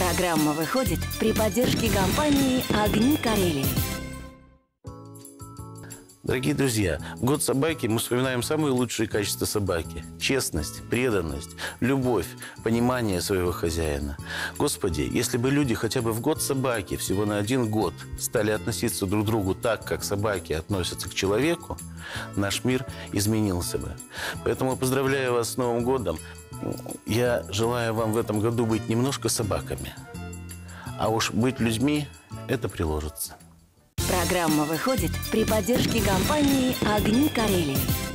Программа выходит при поддержке компании «Огни Карелии». Дорогие друзья, в год собаки мы вспоминаем самые лучшие качества собаки. Честность, преданность, любовь, понимание своего хозяина. Господи, если бы люди хотя бы в год собаки, всего на 1 год, стали относиться друг к другу так, как собаки относятся к человеку, наш мир изменился бы. Поэтому поздравляю вас с Новым годом. Я желаю вам в этом году быть немножко собаками. А уж быть людьми – это приложится. Программа выходит при поддержке компании «Огни Карелии».